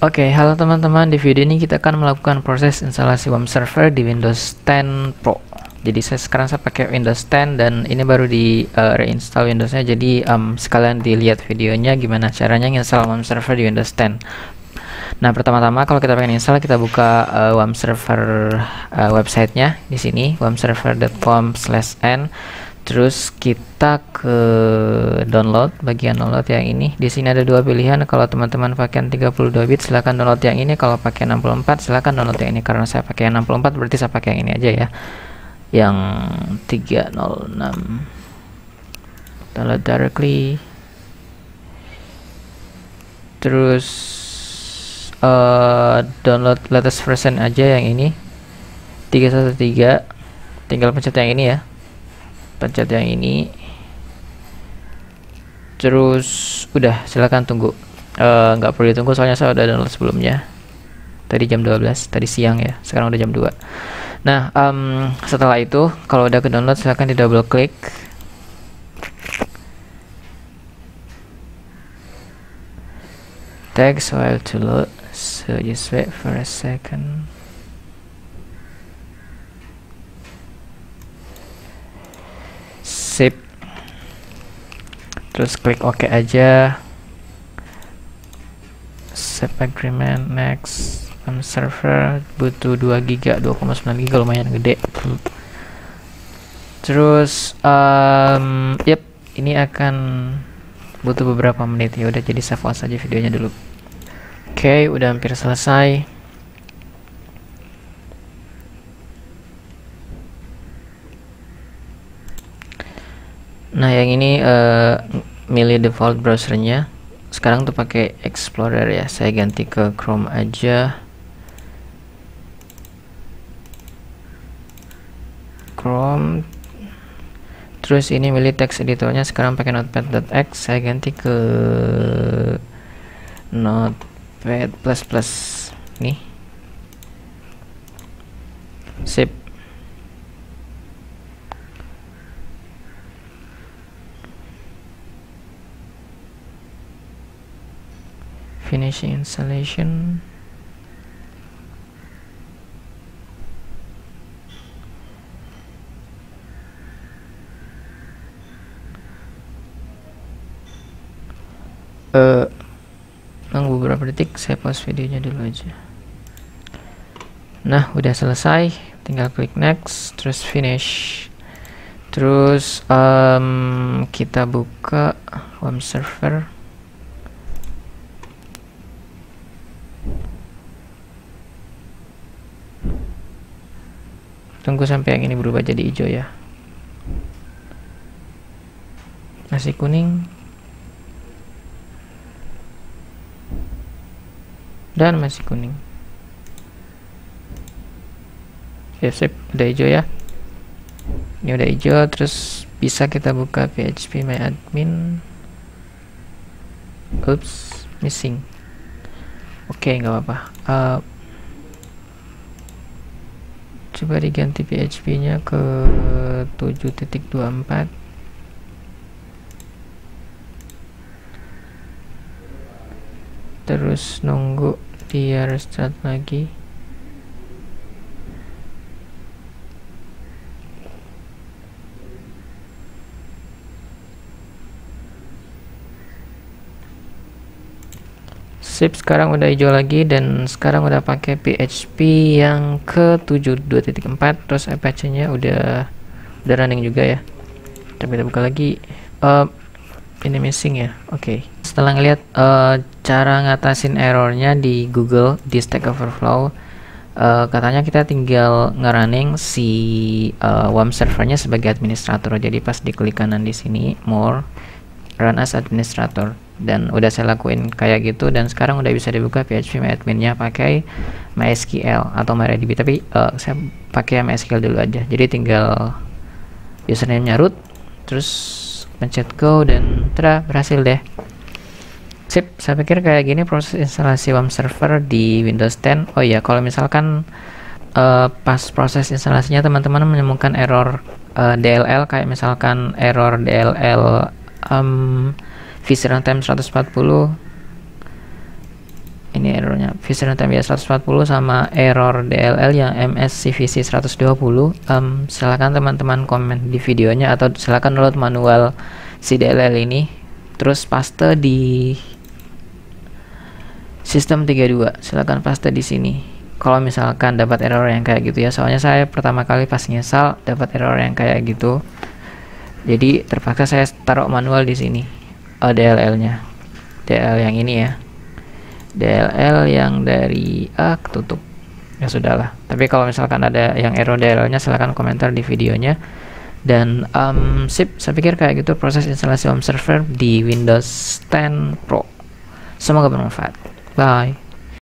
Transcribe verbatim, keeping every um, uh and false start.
Oke, halo teman-teman. Di video ini kita akan melakukan proses instalasi W A M server di Windows ten Pro. Jadi saya sekarang saya pakai Windows ten dan ini baru di uh, reinstall Windowsnya. Jadi um, sekalian dilihat videonya gimana caranya install W A M server di Windows ten. Nah, pertama-tama kalau kita pengen install, kita buka uh, W A M server uh, websitenya di sini w a m server dot com slash n. Terus kita ke download, bagian download yang ini. Di sini ada dua pilihan. Kalau teman-teman pakai tiga puluh dua bit silahkan download yang ini. Kalau pakai enam puluh empat silahkan download yang ini. Karena saya pakai enam puluh empat berarti saya pakai yang ini aja ya. Yang tiga nol enam. Download directly. Terus uh, download latest version aja yang ini. tiga satu tiga. Tinggal pencet yang ini ya. Pencet yang ini, terus udah silakan tunggu. Nggak uh, perlu ditunggu soalnya saya udah download sebelumnya tadi jam dua belas, tadi siang ya, sekarang udah jam dua. Nah, um, setelah itu kalau udah ke download silakan di double klik. Takes a while to load, so just wait for a second. Sip, terus klik OK aja, save agreement, next. W A M server butuh dua giga, dua koma sembilan giga, lumayan gede. Terus um, yep, ini akan butuh beberapa menit. Ya udah, jadi save as aja videonya dulu. Oke, okay, udah hampir selesai. Nah, yang ini uh, milih default browsernya. Sekarang tuh pakai Explorer ya. Saya ganti ke Chrome aja. Chrome. Terus ini milih text editornya. Sekarang pakai Notepad dot x. Saya ganti ke Notepad plus plus. Nih. Sip. Finishing installation. Uh, nunggu beberapa detik, saya pause videonya dulu aja. Nah, udah selesai, tinggal klik next, terus finish. Terus um, kita buka W A M server. Tunggu sampai yang ini berubah jadi hijau ya. Masih kuning. Dan masih kuning. Ya, sip, udah hijau ya. Ini udah hijau, terus bisa kita buka P H P My Admin. Oops, missing. Oke, okay, nggak apa-apa. Uh, Coba diganti P H P-nya ke tujuh titik dua empat. Terus nunggu dia restart lagi. Sip, sekarang udah hijau lagi dan sekarang udah pakai P H P yang ke tujuh dua titik empat. Terus Apache-nya udah udah running juga ya. Coba kita buka lagi. Uh, ini missing ya. Oke. Okay. Setelah ngeliat uh, cara ngatasin errornya di Google di Stack Overflow, uh, katanya kita tinggal ngerunning si uh, W A M servernya sebagai administrator. Jadi pas diklik kanan di sini more, run as administrator, dan udah saya lakuin kayak gitu, dan sekarang udah bisa dibuka P H P My Admin-nya pakai MySQL atau MariaDB, tapi uh, saya pakai MySQL dulu aja. Jadi tinggal username-nya root, terus pencet go, dan tada, berhasil deh. Sip, saya pikir kayak gini proses instalasi W A M server di Windows ten. Oh iya, kalau misalkan uh, pas proses instalasinya teman-teman menemukan error uh, D L L, kayak misalkan error D L L um, visi runtime seratus empat puluh, ini errornya V C Runtime biasa seratus empat puluh sama error D L L yang M S C V C seratus dua puluh. um, Silahkan teman-teman komen di videonya atau silahkan download manual si D L L ini terus paste di sistem tiga puluh dua. Silahkan paste di sini kalau misalkan dapat error yang kayak gitu ya, soalnya saya pertama kali pas nyesal dapat error yang kayak gitu, jadi terpaksa saya taruh manual di sini. uh, D L L nya D L L yang ini ya, D L L yang dari ah ketutup ya, sudahlah. Tapi kalau misalkan ada yang error D L L nya silahkan komentar di videonya. Dan um, sip, saya pikir kayak gitu proses instalasi home server di Windows ten Pro. Semoga bermanfaat. Bye.